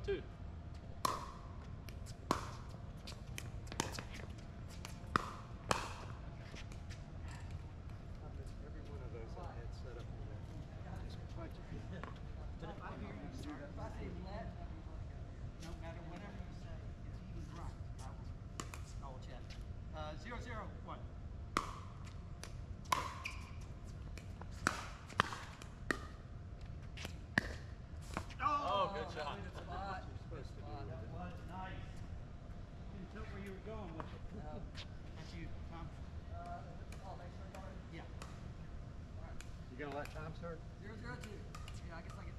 2. Every one of those I had set up for that. Just punch it. But if I hear you start, if I say let, no matter whatever you say, if you even right, I will check. 0, 0, 1. Oh, good shot. Sweet spot. You're supposed to do That with it. was nice. Didn't tell where you were going with it. That's you, Tom. Yeah. You gonna let Tom start? 0, 0, 2. Yeah, I guess I get.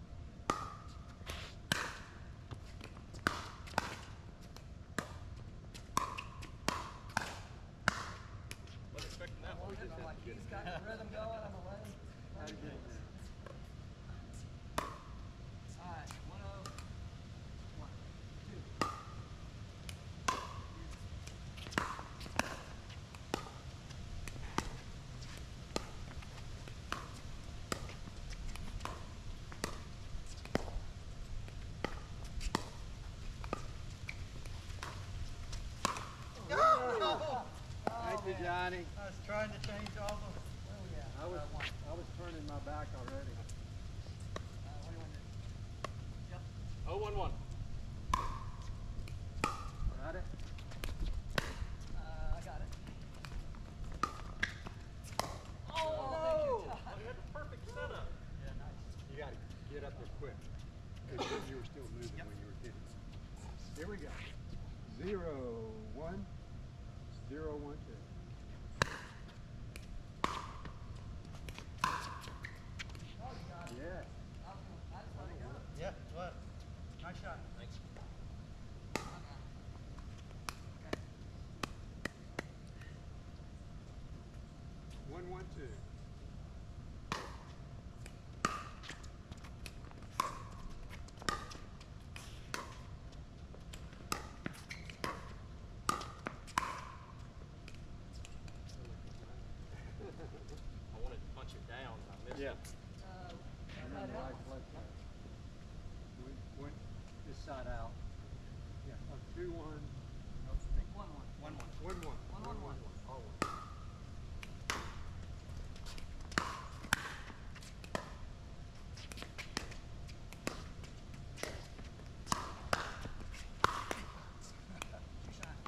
Wasn't expecting that one. I'm like, he's got the rhythm going. I'm gonna let him. How'd you get it? All right, 1, 0, 1, 2. Thank you, Johnny. I was trying to change all the. Where we at? I was turning my back already. What do you want to do? Yep. 0, 1, 1. Got it? I got it. Oh, thank you, Todd. Oh, you had the perfect setup. Yeah, nice. You gotta get up there quick. Because you were still moving Yep. when you were hitting. Here we go. 0, 1, 0, 1, 2. Oh, you got it. Yeah. I just let it go. Yeah, what? Nice shot. Thanks. Okay. 1, 1, 2. I wanted to punch it down. I missed Yeah. it. And then right leg back. Went this side out. Yeah. 2, 1. I think 1, 1. 1, 1. 1, 1. 1, 1, 1. All one. Two shots.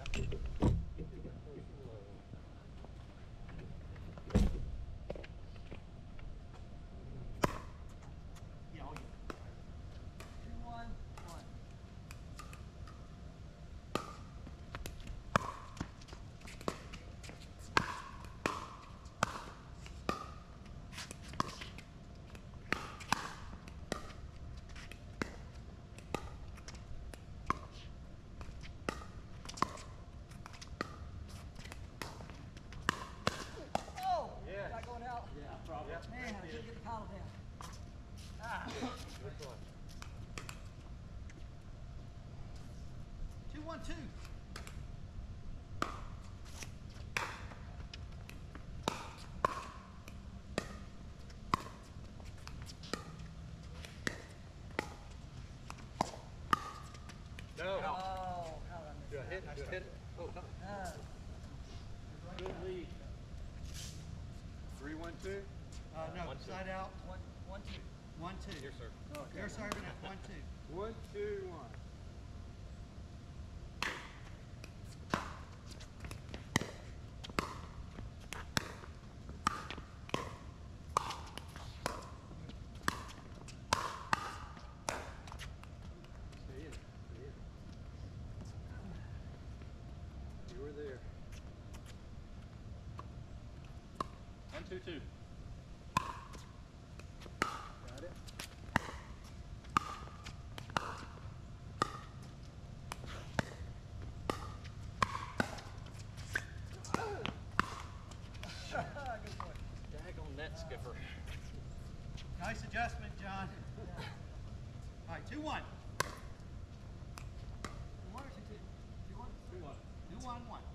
Yeah, oh yeah. 2, 1, 1. Oh! Yeah. Got going out. Yeah, probably. Man, I couldn't get the paddle down. Ah. Good one. 2, 1, 2. No. Oh, how did I miss Do I that? hit it? Do I hit it? Oh, no. Good lead. 3, 1, 2. No, 1, 2. side out. 1, 1, 2. 1, 2. Here, sir. Okay. You're serving at 1, 2. 1, 2, 1. See it. See it. You were there. 1, 2, 2. Got it? Good boy. Daggone net skipper. Nice adjustment, John. All right, 2, 1. 1 or 2, 2? 2, 1? 2, 1. 2, 1, 1.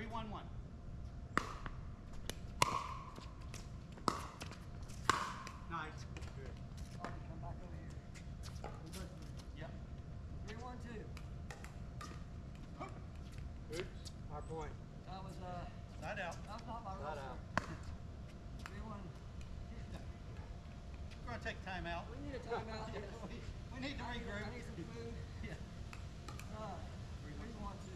3-1-1. Nice. Come back over here. Yep. 3-1-2. Oops, our point. That was Side out. that was not my Side roll, out. sir. 3-1. We're gonna take time out. We need a timeout. Yes. We need to I regroup. need some food. Yeah. 3-1-2.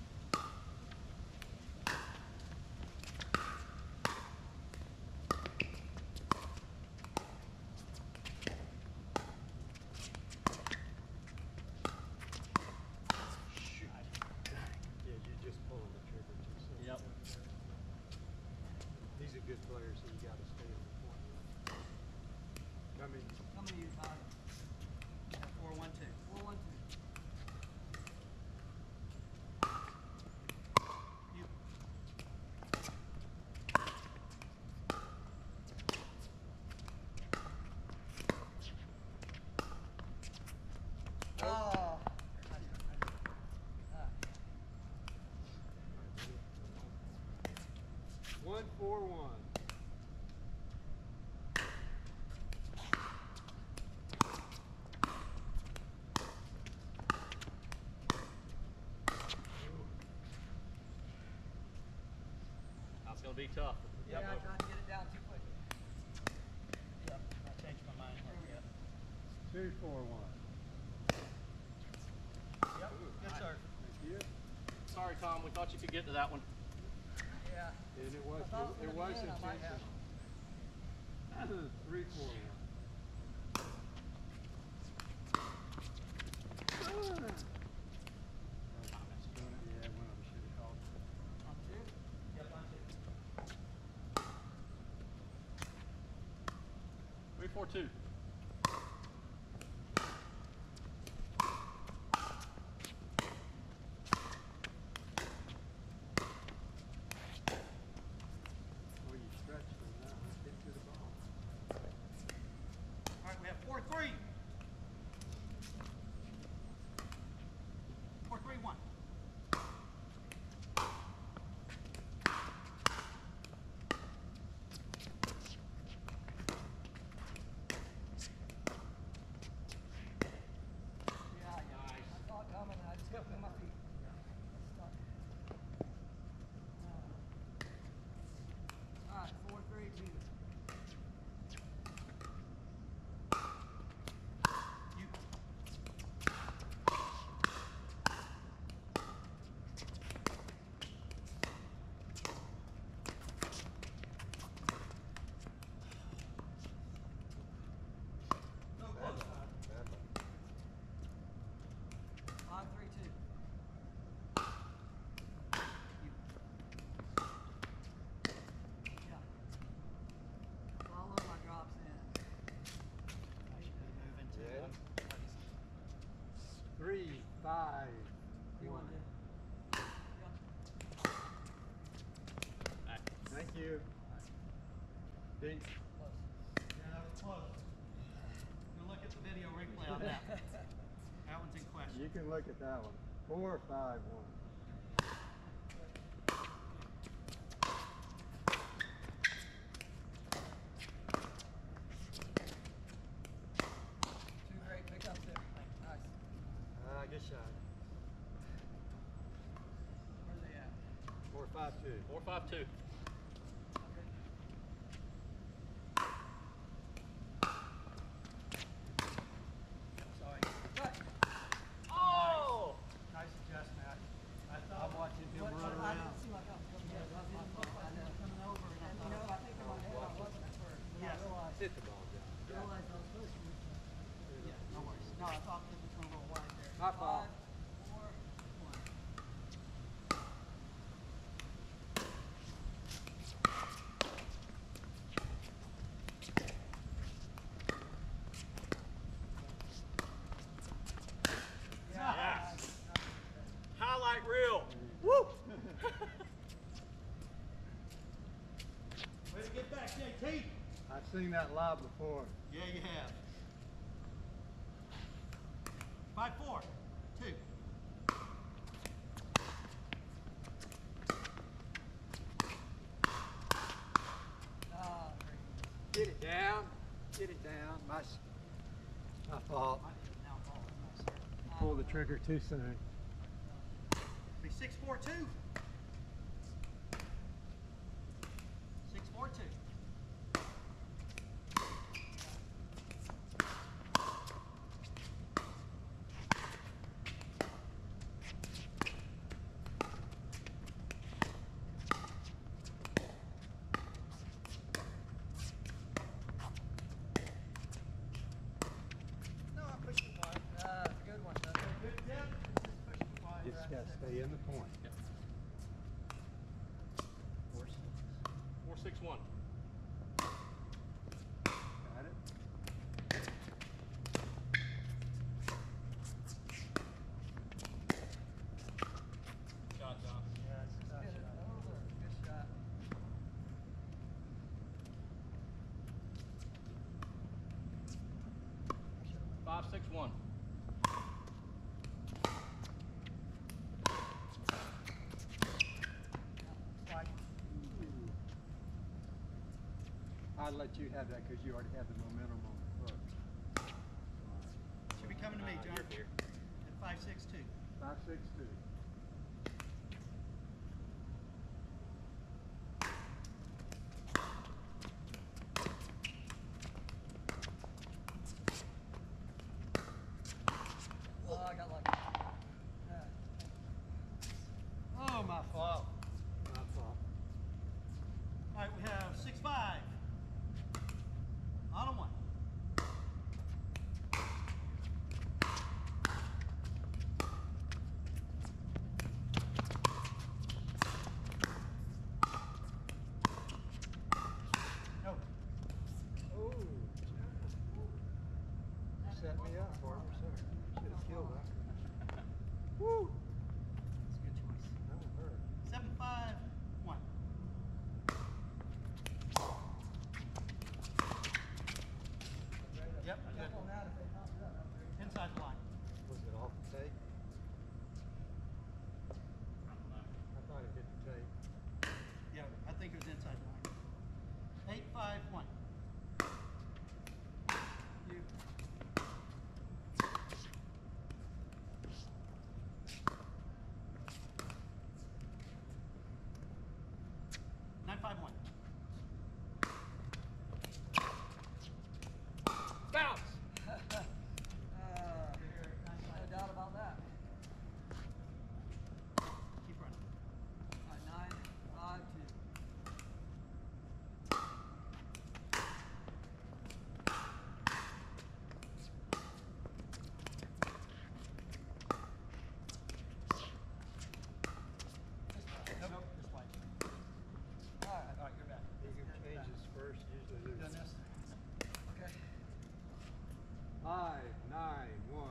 Yeah, you just pulling the trigger too soon. Yep. These are good players, so you gotta stay on the point. Coming. Coming to you, Todd. 4-1-2. 4-1-2. You. Oh. 1-4-1. That's gonna be tough. Yeah, I tried to get it down too quick. Yep. I changed my mind. Yep. 2-4-1. Yep. Good serve. Thank you. Sorry, Tom. We thought you could get to that one. Yeah. And it was, I thought it was was gonna be in, I might have. intentional. 3-4-1. Yeah, one of them should have called. On 2. Yep, on 2. 3-4-2. Oh, you stretched them now. Let's get to the ball. All right, we have 4-3. 4-3-1. Yeah, I saw it coming. I just couldn't move my feet. Stuck. All right, 4-3-2. You. No, close. 5-3-2. You. Yeah. Follow my drops in. I should move into Yeah. 1. 3-5-1. Yep. Thank you. Dink. Close. Yeah, that was close. We'll look at the video replay on that. That one's in question. You can look at that one. 4-5-1. Two great pickups there. Nice. Good shot. Where's they at? 4-5-2. 4-5-2. Sorry. Right. Oh! Nice adjustment. I thought I'm watching him But run I around. didn't seem like I was coming down. That was my fault. I know. coming over and I And, you know, I think in my head I wasn't at first. Then Yes. I realized Hit the ball, John. I was supposed to. Yeah, no worries. No, I thought it was going to roll wide there. My fault. 5-4-1. Yes. Highlight reel. Woo! Way to get back, JT. I've seen that live before. Yeah, you have. 5-4-2. Get it down. My fault. Might be now ball, no, sir. Pull the trigger too soon. Be 6-4-2. 6-4-2. No, I'm pushing wide. Good one, son. Good depth. Just pushing wide. You just gotta stay in the point. 4-6-1. Got it? Shot, John. Yeah, it's a tough Get it shot. over. Good shot. 5-6-1. Strike. I'd let you have that because you already have the momentum on the first. Should be coming to me, John. You're here. At 5-6-2. 5-6-2. Oh, I got lucky. Oh, my fault. My fault. All right, we have 6-5. On a 1. No. Oh, you set me up, Barbara, sir. Should have killed that. Woo! That's a good choice. That one hurt. 7-5-1. Yep, good. Jump on that if they pop it up. Inside the line. Was it off the tape? I thought it hit the tape. Yeah, I think it was inside the line. 8-5-1. You. Nine, 5-1. Bounce! No doubt about that. Keep running. All right, 9-5-2. Nope, just white. All right. All right, you're back. He changes first, usually Done loses. this? Okay. 5-9-1.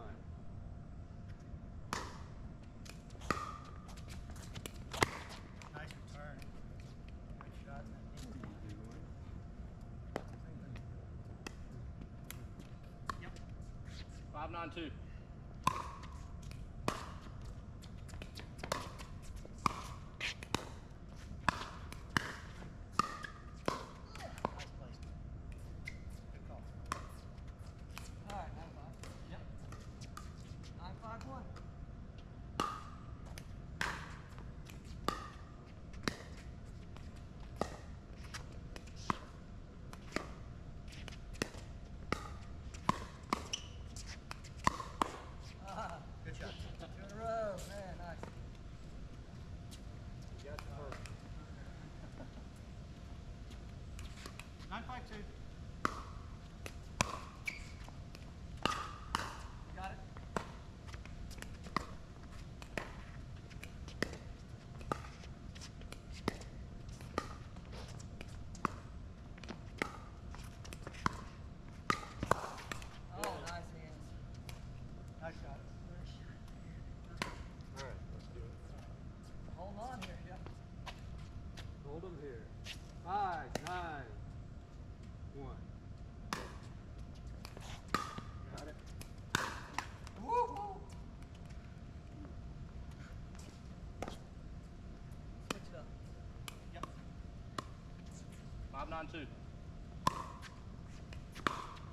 Nice return. Good shot. Yep. 5-9-2. Nice placement. Good call. All right, 9-5. Yep. 9-5-1. Good shot. 2 in a row. Man, nice. You got the first. 9-5-2. You got it? Oh, nice hands. Nice shot. All right, let's do it. Hold on here, yeah. Hold them here. 5-9-1. Got it? Woo! Switch it up. Yep. 5-9-2.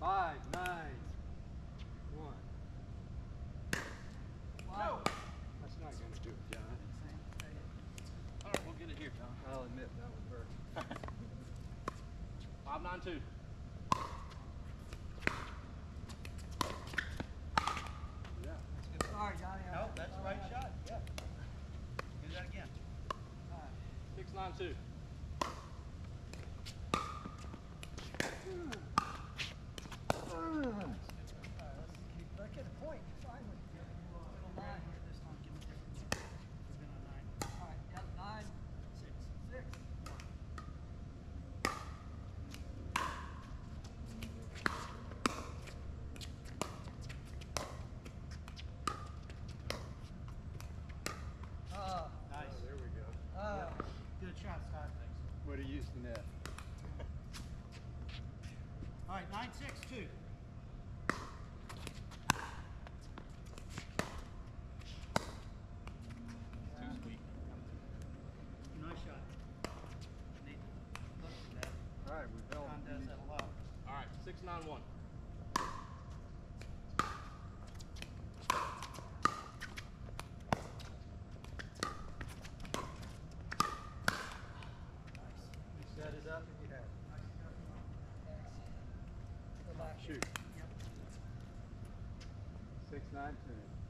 5, 9, 1. No. That's not going to do it, John. All right, we'll get it here, John. I'll admit that one hurt. 5-9-2. Yeah. Sorry, Johnny. No, that's the right shot. Yeah. Do that again. 6-9-2. Let's get a point, finally. Little nine here this time. Give me different. We've been on 9. All right, yep, 9, 6. 6. Nice. Oh, there we go. Good shot, Scott. Would have used the net. All right, 9-6-2. Too sweet. Nice shot. Neat. Look at that. All right, we've held. John does that a lot. All right, 6-9-1. You set it up and you have it. Go back. Shoot. Yep. 6, 9, 2.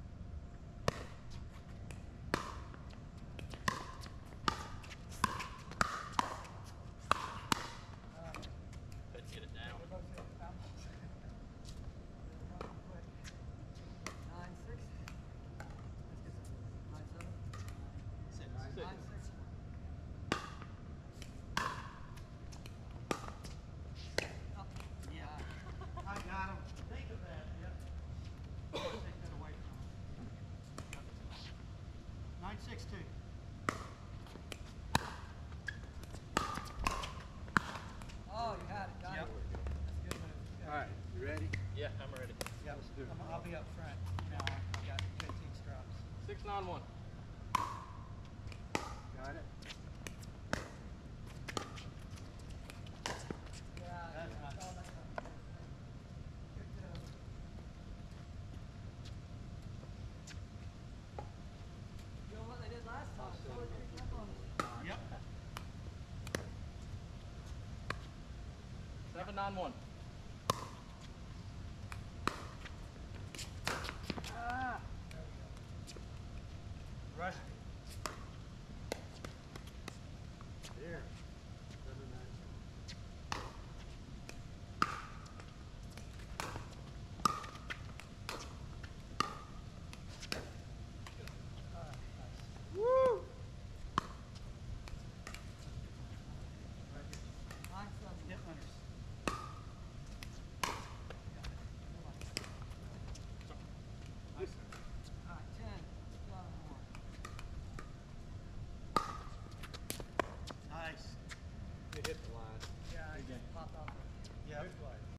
Let's get it down. We're both here. 9, 6. Let's get some. 9, 7. 6. 9, 6. Oh, Yeah. I got him. Think of that. Yep. Take that away from him. 9-6-2. Oh, you had it, Johnny. Yep. That's a good move. All right, you ready? Yeah, I'm ready. Yep. Let's do it. I'll be up front. Now I got 15 drops. 6-9-1. Got it? Yeah, That's yeah, nice. all that stuff. Good job. Doing what they did last time. Totally picked up on it. Yep. 7-9-1.